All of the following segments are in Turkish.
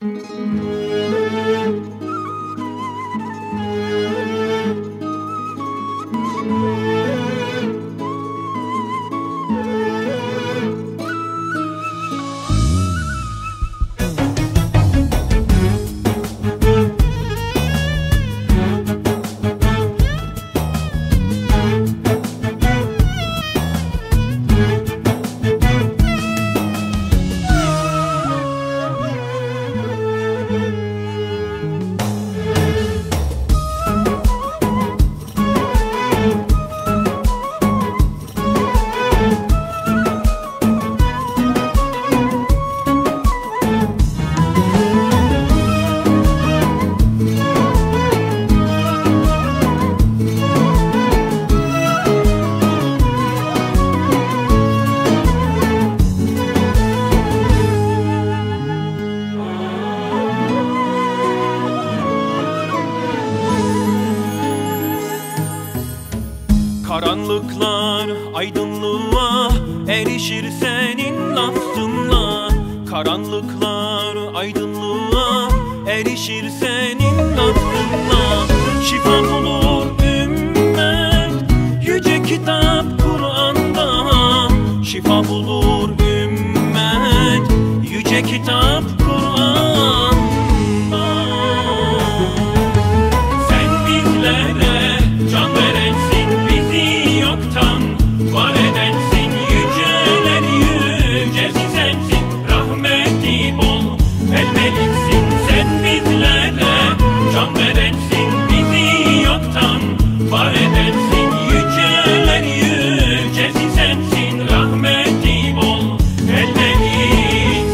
Karanlıklar aydınlığa erişir senin lafzınla. Karanlıklar aydınlığa erişir senin lafzınla. Şifa bulur ümmet yüce kitap Kur'an'da. Şifa bulur ümmet yüce kitap Kur'an'da. Sen bizlere can verensin, var edensin, yüceler yücesi sensin, rahmeti bol el meliksin. Sen bizlere can verensin, bizi yoktan var edensin, yüceler yücesi sensin, rahmeti bol el meliksin.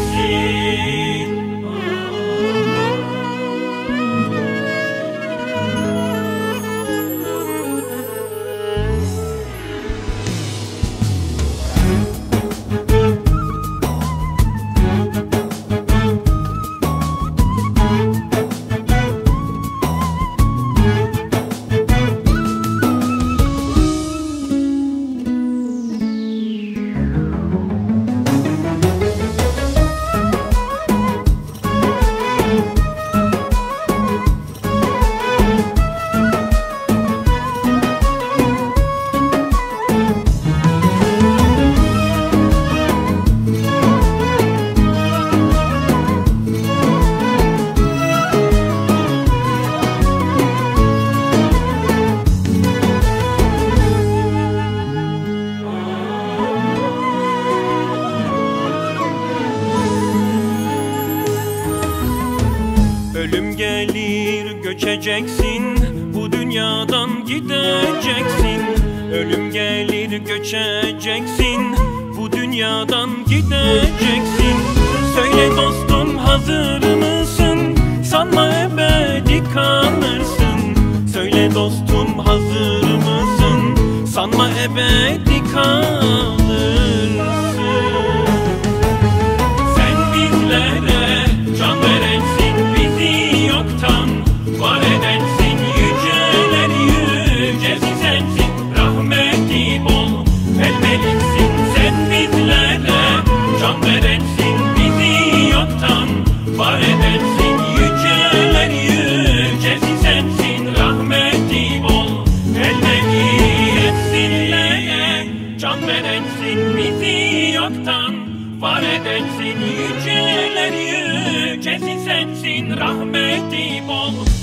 Ölüm gelir göçeceksin, bu dünyadan gideceksin. Ölüm gelir göçeceksin, bu dünyadan gideceksin. Söyle dostum, hazır mısın? Sanma ebedi kalırsın. Söyle dostum, hazır mısın? Sanma ebedi kalırsın. Sen bizlere can verensin, var edensin, yüceler yücesi sensin, rahmeti bol el meliksin. Sen bizlere can verensin, bizi yoktan var edensin, yüceler yücesi sensin, rahmeti bol el meliksin. Can verensin, bizi yoktan var edensin, yüceler yücesi sensin, rahmeti bol